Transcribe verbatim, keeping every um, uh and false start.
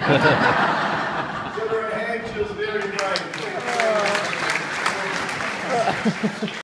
Give her a hand, she was very brave.